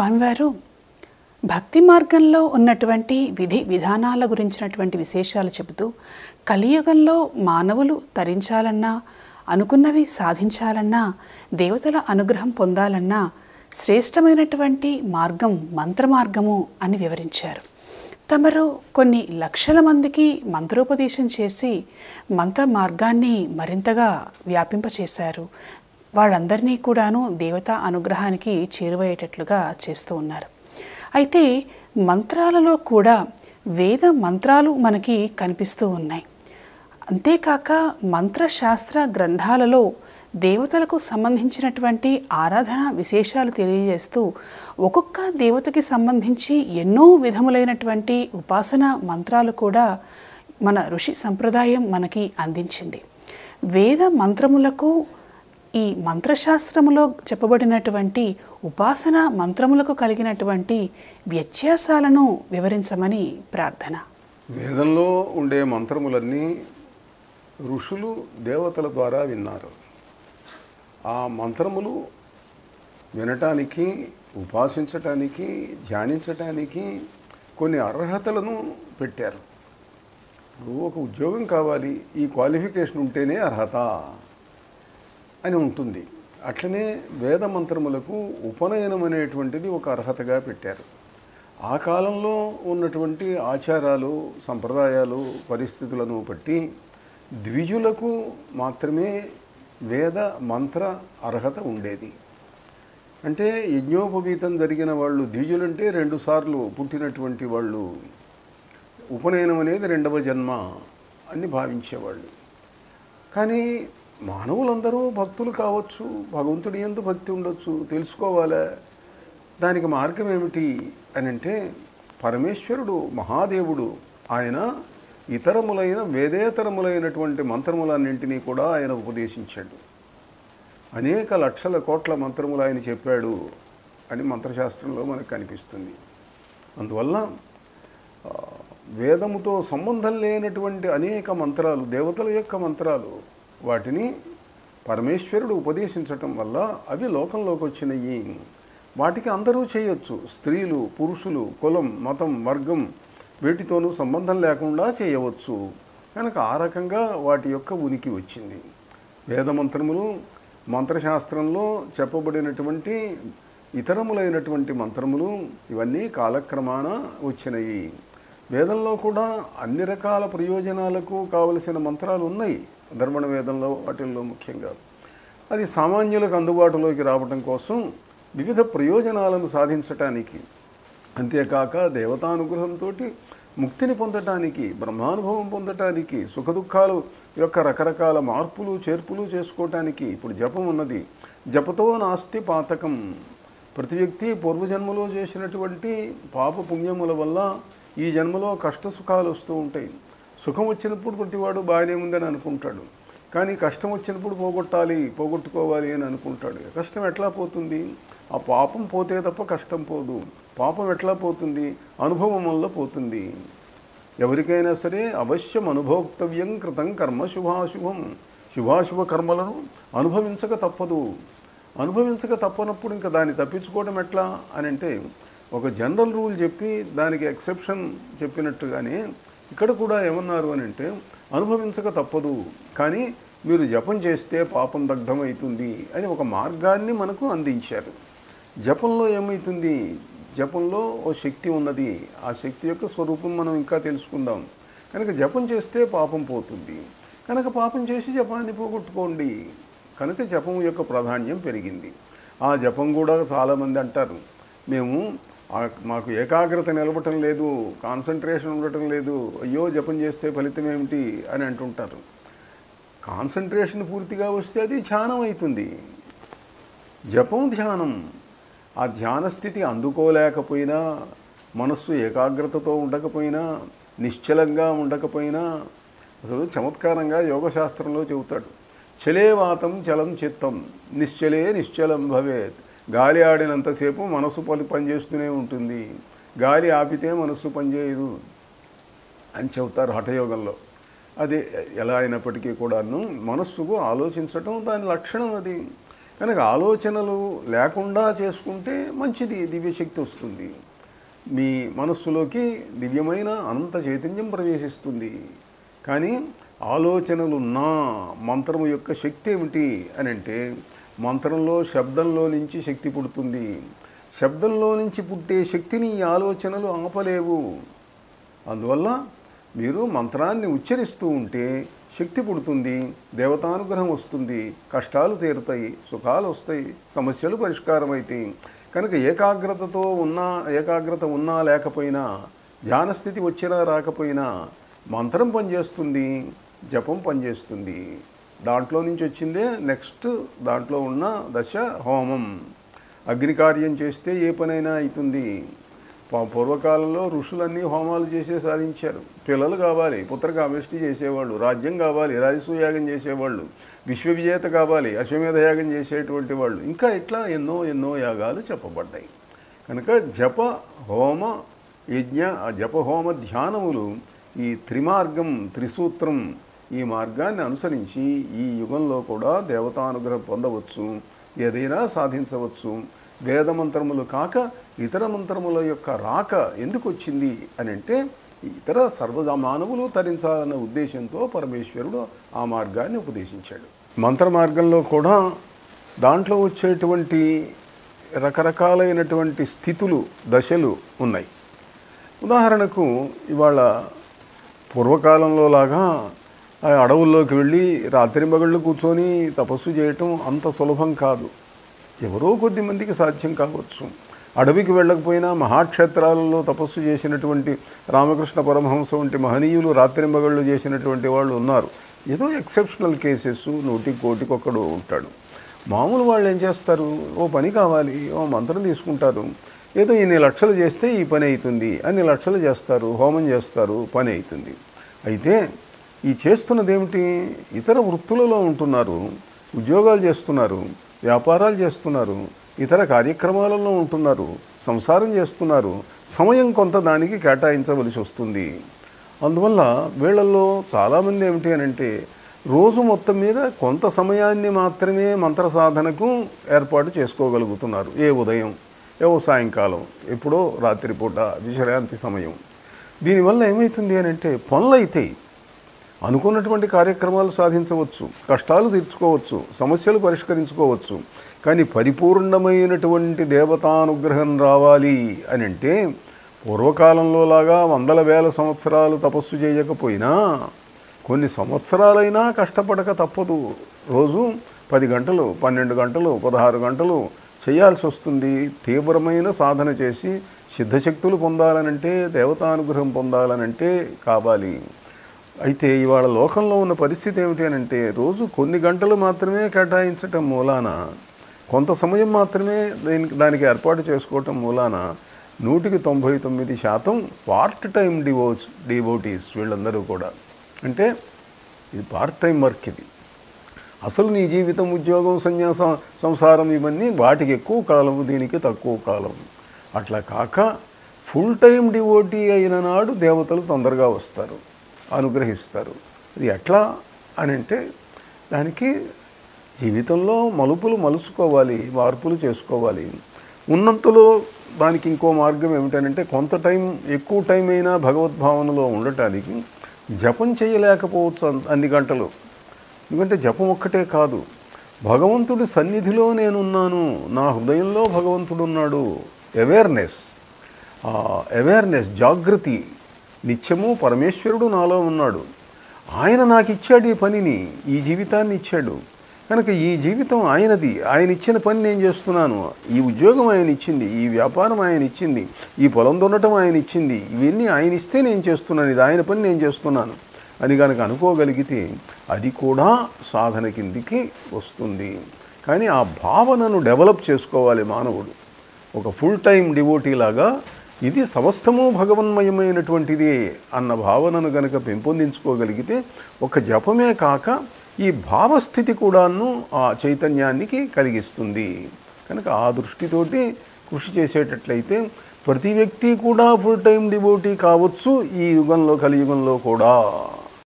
స్వామివారు భక్తి మార్గంలో ఉన్నటువంటి విధి విధానాల గురించినటువంటి విశేషాలు చెబుతూ కలియుగంలో మానవులు తరించాలన్నా, అనుకున్నవి సాధించాలన్నా, దేవతల అనుగ్రహం పొందాలన్నా శ్రేష్టమైనటువంటి మార్గం మంత్రమార్గము అని వివరించారు. తమరు కొన్ని లక్షల మందికి మంత్రోపదేశం చేసి మంత్ర మార్గాన్ని మరింతగా వ్యాపింపచేశారు. వాళ్ళందరినీ కూడాను దేవతా అనుగ్రహానికి చేరువయ్యేటట్లుగా చేస్తూ ఉన్నారు. అయితే మంత్రాలలో కూడా వేద మంత్రాలు మనకి కనిపిస్తూ ఉన్నాయి. అంతేకాక మంత్రశాస్త్ర గ్రంథాలలో దేవతలకు సంబంధించినటువంటి ఆరాధన విశేషాలు తెలియజేస్తూ ఒక్కొక్క దేవతకి సంబంధించి ఎన్నో విధములైనటువంటి ఉపాసన మంత్రాలు కూడా మన ఋషి సంప్రదాయం మనకి అందించింది. వేద మంత్రములకు ఈ మంత్రశాస్త్రములో చెప్పబడినటువంటి ఉపాసన మంత్రములకు కలిగినటువంటి వ్యత్యాసాలను వివరించమని ప్రార్థన. వేదంలో ఉండే మంత్రములన్నీ ఋషులు దేవతల ద్వారా విన్నారు. ఆ మంత్రములు వినటానికి, ఉపాసించటానికి, ధ్యానించటానికి కొన్ని అర్హతలను పెట్టారు. ఒక ఉద్యోగం కావాలి, ఈ క్వాలిఫికేషన్ ఉంటేనే అర్హత అని ఉంటుంది. అట్లనే వేద మంత్రములకు ఉపనయనం అనేటువంటిది ఒక అర్హతగా పెట్టారు. ఆ కాలంలో ఉన్నటువంటి ఆచారాలు, సంప్రదాయాలు, పరిస్థితులను బట్టి ద్విజులకు మాత్రమే వేద మంత్ర అర్హత ఉండేది. అంటే యజ్ఞోపవీతం జరిగిన వాళ్ళు ద్విజులంటే 2 సార్లు పుట్టినటువంటి వాళ్ళు. ఉపనయనం అనేది 2వ జన్మ అని భావించేవాళ్ళు. కానీ మానవులందరూ భక్తులు కావచ్చు, భగవంతుడి యందు భక్తి ఉండొచ్చు, తెలుసుకోవాలా. దానికి మార్గం ఏమిటి అని అంటే పరమేశ్వరుడు మహాదేవుడు, ఆయన ఇతరములైన వేదేతరములైనటువంటి మంత్రములన్నింటినీ కూడా ఆయన ఉపదేశించాడు. అనేక లక్షల కోట్ల మంత్రములు ఆయన చెప్పాడు అని మంత్రశాస్త్రంలో మనకు కనిపిస్తుంది. అందువల్ల వేదముతో సంబంధం లేనటువంటి అనేక మంత్రాలు, దేవతల యొక్క మంత్రాలు, వాటిని పరమేశ్వరుడు ఉపదేశించటం వల్ల అవి లోకంలోకి వచ్చినాయి. వాటికి అందరూ చేయొచ్చు. స్త్రీలు, పురుషులు, కులం, మతం, వర్గం వీటితోనూ సంబంధం లేకుండా చేయవచ్చు. కనుక ఆ రకంగా వాటి యొక్క ఉనికి వచ్చింది. వేదమంత్రములు మంత్రశాస్త్రంలో చెప్పబడినటువంటి ఇతరములైనటువంటి మంత్రములు ఇవన్నీ కాలక్రమాన వచ్చినాయి. వేదంలో కూడా అన్ని రకాల ప్రయోజనాలకు కావలసిన మంత్రాలు ఉన్నాయి. ధర్మణ వేదంలో వాటిల్లో ముఖ్యంగా అది సామాన్యులకు అందుబాటులోకి రావడం కోసం, వివిధ ప్రయోజనాలను సాధించటానికి, అంతేకాక దేవతానుగ్రహంతో ముక్తిని పొందటానికి, బ్రహ్మానుభవం పొందటానికి, సుఖదుఖాలు యొక్క రకరకాల మార్పులు చేర్పులు చేసుకోవటానికి. ఇప్పుడు జపం ఉన్నది. జపతో నాస్తి పాతకం. ప్రతి వ్యక్తి పూర్వజన్మలో చేసినటువంటి పాప పుణ్యముల వల్ల ఈ జన్మలో కష్ట సుఖాలు వస్తూ ఉంటాయి. సుఖం వచ్చినప్పుడు ప్రతివాడు బాగానే ఉందని అనుకుంటాడు, కానీ కష్టం వచ్చినప్పుడు పోగొట్టుకోవాలి అని అనుకుంటాడు. కష్టం ఎట్లా పోతుంది? ఆ పాపం పోతే తప్ప కష్టం పోదు. పాపం ఎట్లా పోతుంది? అనుభవం వల్ల పోతుంది. ఎవరికైనా సరే అవశ్యం అనుభోక్తవ్యం కృతం కర్మ శుభాశుభం. శుభాశుభ కర్మలను అనుభవించక తప్పదు. అనుభవించక తప్పనప్పుడు ఇంకా దాన్ని తప్పించుకోవడం ఎట్లా అని అంటే, ఒక జనరల్ రూల్ చెప్పి దానికి ఎక్సెప్షన్ చెప్పినట్టుగానే ఇక్కడ కూడా ఏమన్నారు అని అంటే, అనుభవించక తప్పదు, కానీ మీరు జపం చేస్తే పాపం దగ్ధమవుతుంది అని ఒక మార్గాన్ని మనకు అందించారు. జపంలో ఏమవుతుంది? జపంలో ఓ శక్తి ఉన్నది. ఆ శక్తి యొక్క స్వరూపం మనం ఇంకా తెలుసుకుందాం. కనుక జపం చేస్తే పాపం పోతుంది. కనుక పాపం చేసి జపాన్ని పోగొట్టుకోండి. కనుక జపం యొక్క ప్రాధాన్యం పెరిగింది. ఆ జపం కూడా చాలామంది అంటారు, మాకు ఏకాగ్రత నిలవటం లేదు, కాన్సన్ట్రేషన్ ఉండటం లేదు, అయ్యో జపం చేస్తే ఫలితం ఏమిటి అని అంటుంటారు. కాన్సన్ట్రేషన్ పూర్తిగా వస్తే అది ధ్యానం అవుతుంది. జపం ధ్యానం. ఆ ధ్యాన స్థితి అందుకోలేకపోయినా, మనస్సు ఏకాగ్రతతో ఉండకపోయినా, నిశ్చలంగా ఉండకపోయినా, అసలు చమత్కారంగా యోగశాస్త్రంలో చెబుతాడు, చలేవాతం చలం చిత్తం నిశ్చలే నిశ్చలం భవేత్. గాలి ఆడినంతసేపు మనస్సు పనిచేస్తూనే ఉంటుంది, గాలి ఆపితే మనస్సు పనిచేయదు అని చెబుతారు హఠయోగంలో. అది ఎలా అయినప్పటికీ కూడాను మనస్సుకు ఆలోచించటం దాని లక్షణం. అది కనుక ఆలోచనలు లేకుండా చేసుకుంటే మంచిది, దివ్యశక్తి వస్తుంది. మీ మనస్సులోకి దివ్యమైన అనంత చైతన్యం ప్రవేశిస్తుంది. కానీ ఆలోచనలున్నా మంత్రము యొక్క శక్తి ఏమిటి అని అంటే, మంత్రంలో శబ్దంలో నుంచి శక్తి పుడుతుంది. శబ్దంలో నుంచి పుట్టే శక్తిని ఈ ఆలోచనలు ఆపలేవు. అందువల్ల మీరు మంత్రాన్ని ఉచ్చరిస్తూ ఉంటే శక్తి పుడుతుంది, దేవతానుగ్రహం వస్తుంది, కష్టాలు తీరుతాయి, సుఖాలు వస్తాయి, సమస్యలు పరిష్కారం అవుతాయి. కనుక ఏకాగ్రత ఉన్నా లేకపోయినా, ధ్యానస్థితి వచ్చినా రాకపోయినా మంత్రం పనిచేస్తుంది, జపం పనిచేస్తుంది. దాంట్లో నుంచి వచ్చిందే నెక్స్ట్ దాంట్లో ఉన్న దశ హోమం. అగ్నికార్యం చేస్తే ఏ పనైనా అవుతుంది. పూర్వకాలంలో ఋషులన్నీ హోమాలు చేసే సాధించారు. పిల్లలు కావాలి, పుత్రకామేష్టి చేసేవాళ్ళు, రాజ్యం కావాలి, రాజసూయాగం చేసేవాళ్ళు, విశ్వవిజేత కావాలి, అశ్వమేధ యాగం చేసేటువంటి వాళ్ళు, ఇంకా ఇట్లా ఎన్నో ఎన్నో యాగాలు చెప్పబడ్డాయి. కనుక జప హోమ ధ్యానములు ఈ త్రిమార్గం, త్రిసూత్రం, ఈ మార్గాన్ని అనుసరించి ఈ యుగంలో కూడా దేవతానుగ్రహం పొందవచ్చు, ఏదైనా సాధించవచ్చు. వేదమంత్రములు కాక ఇతర మంత్రముల యొక్క రాక ఎందుకు వచ్చింది అని అంటే, ఇతర సర్వమానవులు తరించాలన్న ఉద్దేశంతో పరమేశ్వరుడు ఆ మార్గాన్ని ఉపదేశించాడు. మంత్ర మార్గంలో కూడా దాంట్లో వచ్చేటువంటి రకరకాలైనటువంటి స్థితులు, దశలు ఉన్నాయి. ఉదాహరణకు ఇవాళ పూర్వకాలంలో లాగా అడవుల్లోకి వెళ్ళి రాత్రింబగళ్ళు కూర్చొని తపస్సు చేయటం అంత సులభం కాదు. ఎవరో కొద్ది మందికి సాధ్యం కావచ్చు. అడవికి వెళ్ళకపోయినా మహాక్షేత్రాలలో తపస్సు చేసినటువంటి రామకృష్ణ పరమహంస వంటి మహనీయులు రాత్రింబగళ్ళు చేసినటువంటి వాళ్ళు ఉన్నారు. ఏదో ఎక్సెప్షనల్ కేసెస్, 100కి కోటికొక్కడు ఉంటాడు. మామూలు వాళ్ళు ఏం చేస్తారు, ఓ పని కావాలి, ఓ మంత్రం తీసుకుంటారు, ఏదో ఇన్ని లక్షలు చేస్తే ఈ పని అవుతుంది, అన్ని లక్షలు చేస్తారు, హోమం చేస్తారు, పని అవుతుంది. అయితే ఈ చేస్తున్నది ఏమిటి, ఇతర వృత్తులలో ఉంటున్నారు, ఉద్యోగాలు చేస్తున్నారు, వ్యాపారాలు చేస్తున్నారు, ఇతర కార్యక్రమాలలో ఉంటున్నారు, సంసారం చేస్తున్నారు, సమయం కొంత దానికి కేటాయించవలసి వస్తుంది. అందువల్ల వీళ్ళల్లో చాలామంది ఏమిటి అని అంటే, రోజు మొత్తం మీద కొంత సమయాన్ని మాత్రమే మంత్ర సాధనకు ఏర్పాటు చేసుకోగలుగుతున్నారు. ఏ ఉదయం, ఏవో సాయంకాలం, ఎప్పుడో రాత్రిపూట విశ్రాంతి సమయం. దీనివల్ల ఏమవుతుంది అని అంటే, పనులు అవుతాయి, అనుకున్నటువంటి కార్యక్రమాలు సాధించవచ్చు, కష్టాలు తీర్చుకోవచ్చు, సమస్యలు పరిష్కరించుకోవచ్చు. కానీ పరిపూర్ణమైనటువంటి దేవతానుగ్రహం రావాలి అని అంటే, పూర్వకాలంలో లాగా వందల వేల సంవత్సరాలు తపస్సు చేయకపోయినా కొన్ని సంవత్సరాలైనా కష్టపడక తప్పదు. రోజు 10 గంటలు, 12 గంటలు, 16 గంటలు చేయాల్సి వస్తుంది. తీవ్రమైన సాధన చేసి సిద్ధశక్తులు పొందాలనంటే, దేవతానుగ్రహం పొందాలనంటే కావాలి. అయితే ఇవాళ లోకంలో ఉన్న పరిస్థితి ఏమిటి అని అంటే, రోజు కొన్ని గంటలు మాత్రమే కేటాయించటం మూలాన, కొంత సమయం మాత్రమే దానికి ఏర్పాటు చేసుకోవటం మూలాన 99% పార్ట్ టైం డివోటీస్ వీళ్ళందరూ కూడా. అంటే ఇది పార్ట్ టైం వర్క్. ఇది అసలు నీ జీవితం, ఉద్యోగం, సన్యాసం, సంసారం ఇవన్నీ వాటికి ఎక్కువ కాలం, దీనికి తక్కువ కాలం. అట్లా కాక ఫుల్ టైం డివోటీ అయిన నాడు దేవతలు తొందరగా వస్తారు, అనుగ్రహిస్తారు. ఇది ఎట్లా అని అంటే, దానికి జీవితంలో మలుపులు మలుచుకోవాలి, మార్పులు చేసుకోవాలి. ఉన్నంతలో దానికి ఇంకో మార్గం ఏమిటనంటే, కొంత టైం, ఎక్కువ టైం అయినా భగవద్భావనలో ఉండటానికి జపం చేయలేకపోవచ్చు అన్ని గంటలు. ఎందుకంటే జపం ఒక్కటే కాదు, భగవంతుడి సన్నిధిలో నేనున్నాను, నా హృదయంలో భగవంతుడు ఉన్నాడు, అవేర్నెస్, జాగృతి, నిత్యము పరమేశ్వరుడు నాలో ఉన్నాడు, ఆయన నాకు ఇచ్చాడు ఈ పనిని, ఈ జీవితాన్ని ఇచ్చాడు. కనుక ఈ జీవితం ఆయనది, ఆయన ఇచ్చిన పని నేను చేస్తున్నాను, ఈ ఉద్యోగం ఆయన ఇచ్చింది, ఈ వ్యాపారం ఆయన ఇచ్చింది, ఈ పొలం దున్నటం ఆయన ఇచ్చింది, ఇవన్నీ ఆయన ఇస్తే నేను చేస్తున్నాను, ఇది ఆయన పని నేను చేస్తున్నాను అని కనుక అనుకోగలిగితే అది కూడా సాధన కిందికి వస్తుంది. కానీ ఆ భావనను డెవలప్ చేసుకోవాలి మానవుడు. ఒక ఫుల్ టైం డివోటీ లాగా ఇది సమస్తము భగవన్మయమైనటువంటిది అన్న భావనను గనక పెంపొందించుకోగలిగితే, ఒక జపమే కాక ఈ భావస్థితి కూడాను ఆ చైతన్యానికి కలిగిస్తుంది. కనుక ఆ దృష్టితోటి కృషి చేసేటట్లయితే ప్రతి వ్యక్తి కూడా ఫుల్ టైం డివోటీ కావచ్చు ఈ యుగంలో, కలియుగంలో కూడా.